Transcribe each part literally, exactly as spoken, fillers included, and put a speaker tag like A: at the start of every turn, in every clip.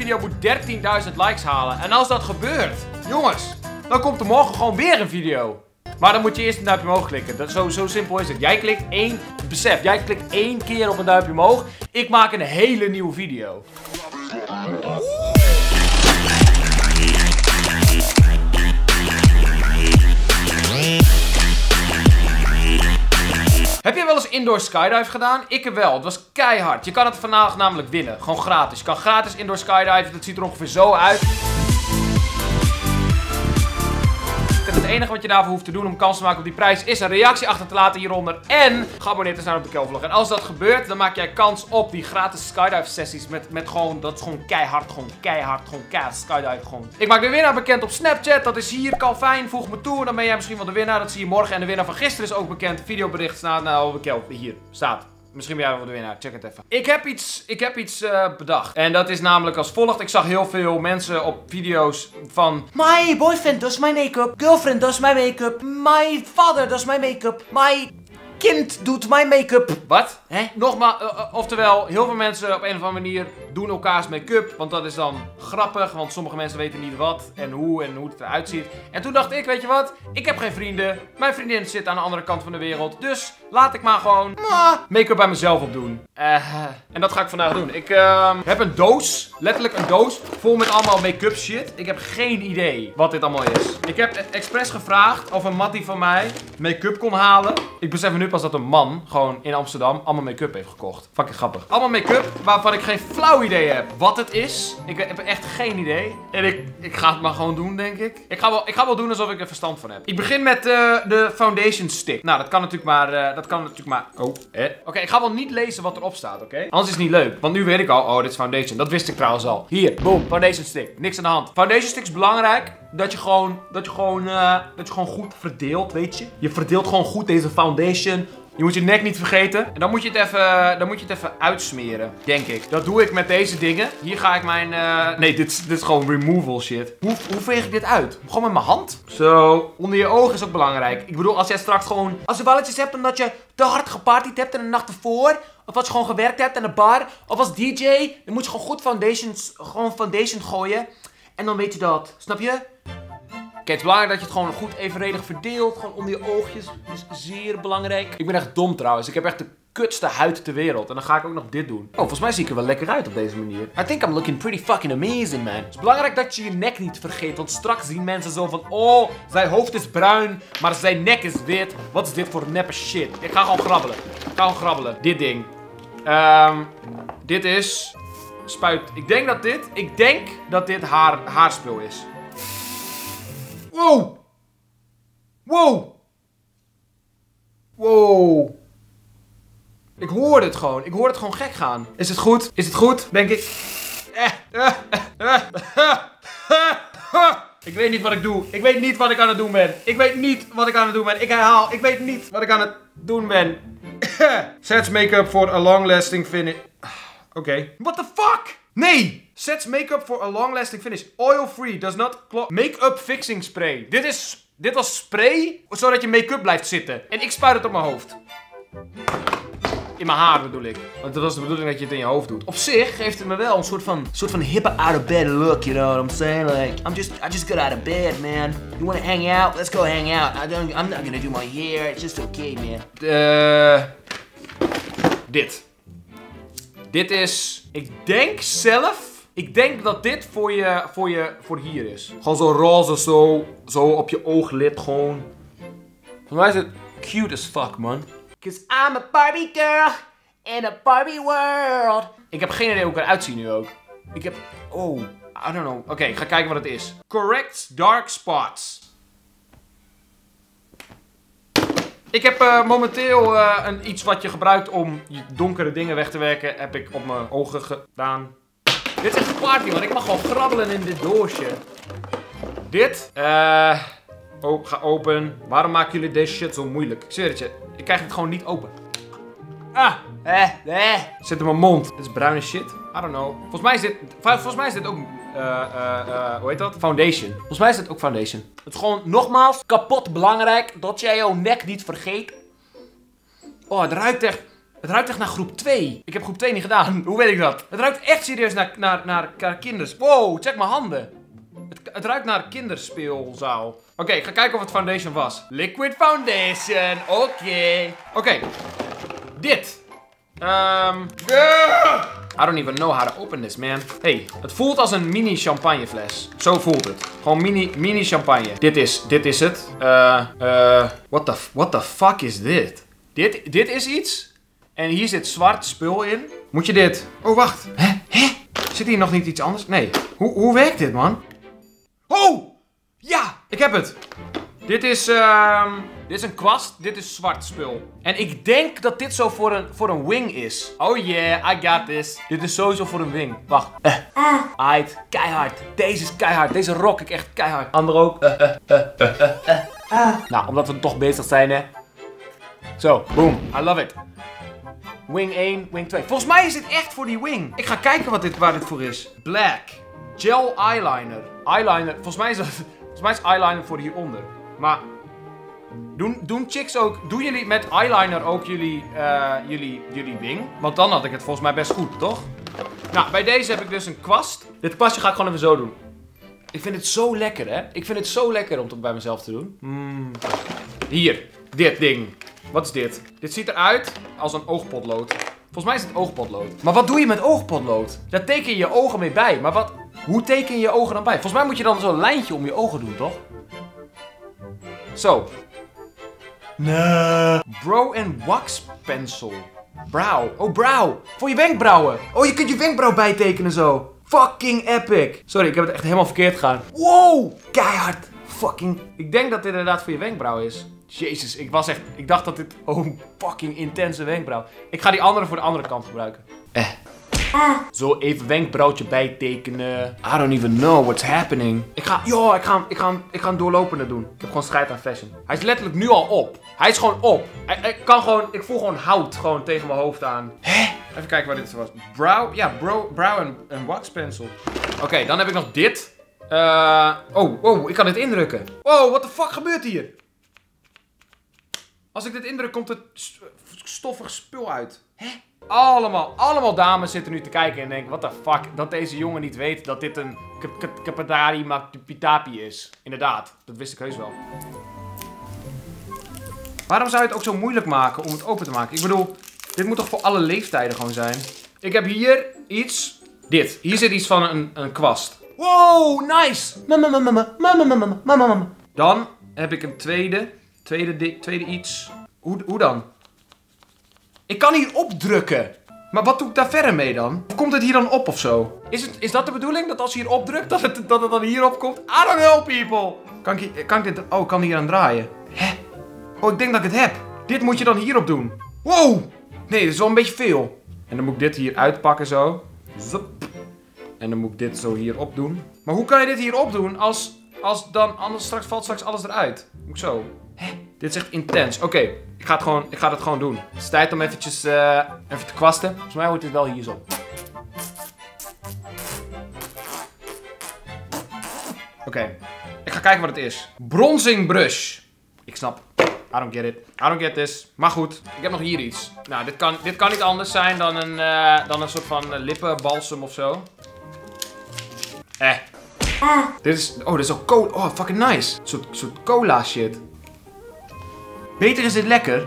A: video moet dertienduizend likes halen. En als dat gebeurt, jongens, dan komt er morgen gewoon weer een video. Maar dan moet je eerst een duimpje omhoog klikken. Dat, zo, zo simpel is het. Jij klikt één, besef, jij klikt één keer op een duimpje omhoog. Ik maak een hele nieuwe video. Heb je wel eens indoor skydive gedaan? Ik heb wel. Het was keihard. Je kan het vandaag namelijk winnen. Gewoon gratis. Je kan gratis indoor skydiven. Dat ziet er ongeveer zo uit. En het enige wat je daarvoor hoeft te doen om kans te maken op die prijs is een reactie achter te laten hieronder en geabonneerd te zijn op de Kelvlog. En als dat gebeurt, dan maak jij kans op die gratis skydive sessies met, met gewoon, dat is gewoon keihard, gewoon keihard, gewoon keihard skydive gewoon. Ik maak de winnaar bekend op Snapchat, dat is hier, Calvin, voeg me toe, dan ben jij misschien wel de winnaar, dat zie je morgen. En de winnaar van gisteren is ook bekend, videobericht staat, nou, Kelvin, hier, staat. Misschien ben jij wel de winnaar, check het even. Ik heb iets, ik heb iets uh, bedacht. En dat is namelijk als volgt. Ik zag heel veel mensen op video's van... My boyfriend does my make-up. Girlfriend does my make-up. My father does my make-up. My kind doet my make-up. Wat? Hè? Nogmaals, uh, uh, oftewel, heel veel mensen op een of andere manier doen elkaars make-up. Want dat is dan grappig, want sommige mensen weten niet wat en hoe en hoe het eruit ziet. En toen dacht ik, weet je wat? Ik heb geen vrienden. Mijn vriendin zit aan de andere kant van de wereld. Dus laat ik maar gewoon uh, make-up bij mezelf opdoen. Uh, en dat ga ik vandaag doen. Ik uh, heb een doos, letterlijk een doos, vol met allemaal make-up shit. Ik heb geen idee wat dit allemaal is. Ik heb expres gevraagd of een mattie van mij make-up kon halen. Ik besef me nu pas dat een man, gewoon in Amsterdam, allemaal make-up heeft gekocht. Fucking grappig. Allemaal make-up waarvan ik geen flauw idee heb wat het is. Ik heb echt geen idee. En ik, ik ga het maar gewoon doen, denk ik. Ik ga wel, ik ga wel doen alsof ik er verstand van heb. Ik begin met uh, de foundation stick. Nou, dat kan natuurlijk maar... Uh, dat kan natuurlijk maar... Oh, eh. Oké, okay, ik ga wel niet lezen wat erop staat, oké? Okay? Anders is het niet leuk. Want nu weet ik al, oh, dit is foundation. Dat wist ik trouwens al. Hier, boom, foundation stick. Niks aan de hand. Foundation stick is belangrijk. Dat je gewoon, dat je gewoon, uh, dat je gewoon goed verdeelt, weet je? Je verdeelt gewoon goed deze foundation. Je moet je nek niet vergeten. En dan moet je het even, dan moet je het even uitsmeren, denk ik. Dat doe ik met deze dingen. Hier ga ik mijn... Uh... Nee, dit is, dit is gewoon removal shit. Hoe, hoe veeg ik dit uit? Gewoon met mijn hand? Zo. Onder je ogen is ook belangrijk. Ik bedoel, als jij straks gewoon... Als je walletjes hebt omdat je te hard gepartied hebt en de nacht ervoor... Of als je gewoon gewerkt hebt aan de bar... Of als D J... Dan moet je gewoon goed foundations, gewoon foundation gooien. En dan weet je dat. Snap je? Kijk, het is belangrijk dat je het gewoon goed evenredig verdeelt. Gewoon onder je oogjes. Dat is zeer belangrijk. Ik ben echt dom trouwens. Ik heb echt de kutste huid ter wereld. En dan ga ik ook nog dit doen. Oh, volgens mij zie ik er wel lekker uit op deze manier. I think I'm looking pretty fucking amazing, man. Het is belangrijk dat je je nek niet vergeet. Want straks zien mensen zo van... Oh, zijn hoofd is bruin. Maar zijn nek is wit. Wat is dit voor neppe shit? Ik ga gewoon grabbelen. Ik ga gewoon grabbelen. Dit ding. Um, dit is... Spuit. Ik denk dat dit... Ik denk dat dit haar, haarspul is. Wow! Wow! Wow! Ik hoorde het gewoon. Ik hoorde het gewoon gek gaan. Is het goed? Is het goed? Denk ik. Ik weet niet wat ik doe. Ik weet niet wat ik aan het doen ben. Ik weet niet wat ik aan het doen ben. Ik herhaal. Ik weet niet wat ik aan het doen ben. Sets make-up for a long-lasting finish. Oké. Okay. What the fuck? Nee! Sets make-up for a long-lasting finish. Oil-free. Does not make-up fixing spray. Dit is... Dit was spray, zodat je make-up blijft zitten. En ik spuit het op mijn hoofd. In mijn haar bedoel ik. Want dat was de bedoeling dat je het in je hoofd doet. Op zich geeft het me wel een soort van... soort van hippe out of bed look, you know what I'm saying? Like, I'm just... I just got out of bed, man. You wanna hang out? Let's go hang out. I don't, I'm not gonna do my hair. It's just okay, man. Uh, dit. Dit is... Ik denk zelf... Ik denk dat dit voor je... Voor je... Voor hier is. Gewoon zo roze, zo... Zo op je ooglid, gewoon. Voor mij is het cute as fuck, man. Cause I'm a Barbie girl in a Barbie world. Ik heb geen idee hoe ik eruit zie nu ook. Ik heb... Oh, I don't know. Oké, okay, ik ga kijken wat het is. Correct dark spots. Ik heb uh, momenteel uh, een, iets wat je gebruikt om je donkere dingen weg te werken. Heb ik op mijn ogen gedaan. Dit is echt party, man. Ik mag gewoon grabbelen in dit doosje. Dit. Eh... Oh, ga open. Waarom maken jullie deze shit zo moeilijk? Ik zweer het je. Ik krijg het gewoon niet open. Ah. Eh. Eh. Zit in mijn mond. Dit is bruine shit. I don't know. Volgens mij is dit... Volgens mij is dit ook... Uh, uh, uh, hoe heet dat? Foundation. Volgens mij is dit ook foundation. Het is gewoon nogmaals kapot belangrijk dat jij jouw nek niet vergeet. Oh, het ruikt echt... Het ruikt echt naar groep twee. Ik heb groep twee niet gedaan. Hoe weet ik dat? Het ruikt echt serieus naar, naar, naar, naar kinders. Wow, check mijn handen. Het, het ruikt naar kinderspeelzaal. Oké, okay, ik ga kijken of het foundation was. Liquid foundation. Oké. Okay. Oké. Okay. Dit. Um, yeah. I don't even know how to open this, man. Hey, het voelt als een mini champagnefles. Zo voelt het. Gewoon mini, mini champagne. Dit is, dit is het. Uh, uh, what the, what the fuck is dit? Dit, dit is iets. En hier zit zwart spul in. Moet je dit... Oh, wacht. Hè? Hè? Zit hier nog niet iets anders? Nee. Hoe, hoe werkt dit, man? Oh! Ja! Ik heb het. Dit is, um, dit is een kwast. Dit is zwart spul. En ik denk dat dit zo voor een, voor een wing is. Oh yeah, I got this. Dit is sowieso voor een wing. Wacht. Uh. Aight. Keihard. Deze is keihard. Deze rock ik echt keihard. Ander ook. Uh, uh, uh, uh, uh, uh. Uh. Nou, omdat we toch bezig zijn, hè. Zo. Boom. I love it. Wing één, wing twee. Volgens mij is dit echt voor die wing. Ik ga kijken wat dit, waar dit voor is. Black. Gel eyeliner. Eyeliner. Volgens mij is dat... Volgens mij is eyeliner voor hieronder. Maar... Doen, doen chicks ook... Doen jullie met eyeliner ook jullie, uh, jullie, jullie wing? Want dan had ik het volgens mij best goed, toch? Nou, bij deze heb ik dus een kwast. Dit kwastje ga ik gewoon even zo doen. Ik vind het zo lekker, hè? Ik vind het zo lekker om het bij mezelf te doen. Mm. Hier. Dit ding. Wat is dit? Dit ziet eruit als een oogpotlood. Volgens mij is het oogpotlood. Maar wat doe je met oogpotlood? Daar teken je je ogen mee bij. Maar wat... Hoe teken je je ogen dan bij? Volgens mij moet je dan zo'n lijntje om je ogen doen, toch? Zo. Nee. Brow and wax pencil. Brow. Oh, brow. Voor je wenkbrauwen. Oh, je kunt je wenkbrauw bijtekenen zo. Fucking epic. Sorry, ik heb het echt helemaal verkeerd gedaan. Wow. Keihard. Fucking... Ik denk dat dit inderdaad voor je wenkbrauw is. Jezus, ik was echt... Ik dacht dat dit... Oh, fucking intense wenkbrauw. Ik ga die andere voor de andere kant gebruiken. Eh. Zo even wenkbrauwtje bijtekenen. I don't even know what's happening. Ik ga... Yo, ik ga, ik ga, ik ga een doorlopende doen. Ik heb gewoon scheid aan fashion. Hij is letterlijk nu al op. Hij is gewoon op. Hij, ik kan gewoon... Ik voel gewoon hout gewoon tegen mijn hoofd aan. Hè? Even kijken waar dit was. Brow... Ja, bro, brow en, en wax pencil. Oké, okay, dan heb ik nog dit. Uh, oh, oh, ik kan dit indrukken. Wow, what the fuck gebeurt hier? Als ik dit indruk, komt het stoffig spul uit. Hè? Allemaal, allemaal dames zitten nu te kijken en denken, what the fuck, dat deze jongen niet weet dat dit een Kapatari Pitapi is. Inderdaad, dat wist ik heus wel. Waarom zou je het ook zo moeilijk maken om het open te maken? Ik bedoel, dit moet toch voor alle leeftijden gewoon zijn? Ik heb hier iets, dit. Hier zit iets van een, een kwast. Wow, nice! Mama, mama, mama, mama, mama, mama, mama. Dan heb ik een tweede, tweede, tweede iets. Hoe, hoe dan? Ik kan hier opdrukken. Maar wat doe ik daar verder mee dan? Of komt het hier dan op of zo? Is, het, is dat de bedoeling? Dat als je hier opdrukt, dat het, dat het dan hierop komt? I don't know, people. Kan ik, kan ik dit... Oh, ik kan hier aan draaien. Hè? Oh, ik denk dat ik het heb. Dit moet je dan hierop doen. Wow. Nee, dat is wel een beetje veel. En dan moet ik dit hier uitpakken zo. Zup. En dan moet ik dit zo hierop doen. Maar hoe kan je dit hierop doen als... Als dan... Anders straks valt straks alles eruit. Moet ik zo... Hè? Dit is echt intens. Oké, okay, ik ga het gewoon, ik ga het gewoon doen. Het is tijd om eventjes, uh, even te kwasten. Volgens mij hoort dit wel hier zo. Oké, okay. Ik ga kijken wat het is. Bronzing brush. Ik snap. I don't get it. I don't get this. Maar goed, ik heb nog hier iets. Nou, dit kan, dit kan niet anders zijn dan een, uh, dan een soort van uh, lippenbalsem of zo. Eh. Dit is, oh, dit is ook cola. Oh, fucking nice. Een soort, soort cola shit. Beter is dit lekker.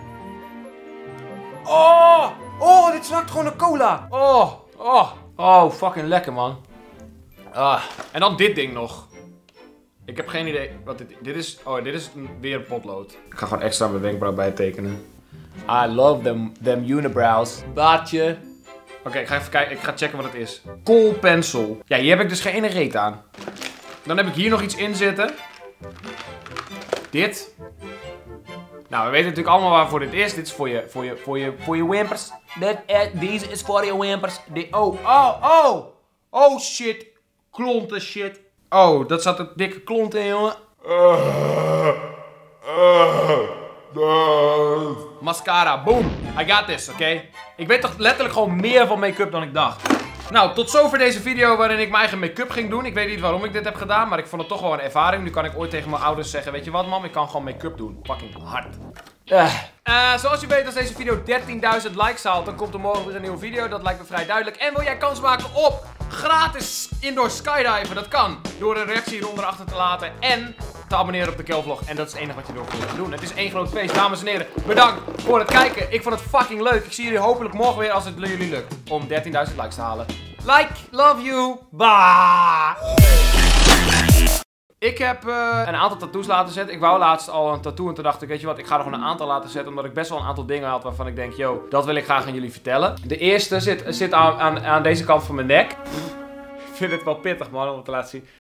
A: Oh! Oh, dit smaakt gewoon naar cola. Oh, oh. Oh, fucking lekker, man. Ah. En dan dit ding nog. Ik heb geen idee wat dit... Dit is... Oh, dit is weer een potlood. Ik ga gewoon extra mijn wenkbrauw bijtekenen. I love them, them unibrows. Baatje. Oké, okay, ik ga even kijken. Ik ga checken wat het is. Kool pencil. Ja, hier heb ik dus geen ene reet aan. Dan heb ik hier nog iets in zitten. Dit. Nou, we weten natuurlijk allemaal waarvoor dit is. Dit is voor je, voor je, voor je, voor je wimpers. Dit, eh, deze is voor je wimpers. Die, oh, oh, oh. Oh, shit. Klonten shit. Oh, dat zat een dikke klont in, jongen. Uh, uh, uh. Mascara, boom. I got this, oké? Okay? Ik weet toch letterlijk gewoon meer van make-up dan ik dacht. Nou, tot zover deze video waarin ik mijn eigen make-up ging doen. Ik weet niet waarom ik dit heb gedaan, maar ik vond het toch wel een ervaring. Nu kan ik ooit tegen mijn ouders zeggen, weet je wat, mam, ik kan gewoon make-up doen. Fucking hard. Uh. Uh, zoals je weet, als deze video dertienduizend likes haalt, dan komt er morgen weer een nieuwe video. Dat lijkt me vrij duidelijk. En wil jij kans maken op gratis indoor skydiven? Dat kan door een reactie hieronder achter te laten en te abonneren op de Kelvlog. En dat is het enige wat je door moet doen. Het is één groot feest, dames en heren. Bedankt voor het kijken. Ik vond het fucking leuk. Ik zie jullie hopelijk morgen weer als het jullie lukt om dertienduizend likes te halen. Like, love you, bye! Ik heb uh, een aantal tattoos laten zetten. Ik wou laatst al een tattoo en toen dacht ik, weet je wat, ik ga er gewoon een aantal laten zetten. Omdat ik best wel een aantal dingen had waarvan ik denk, yo, dat wil ik graag aan jullie vertellen. De eerste zit, zit aan, aan, aan deze kant van mijn nek. Ik vind het wel pittig, man, om het te laten zien.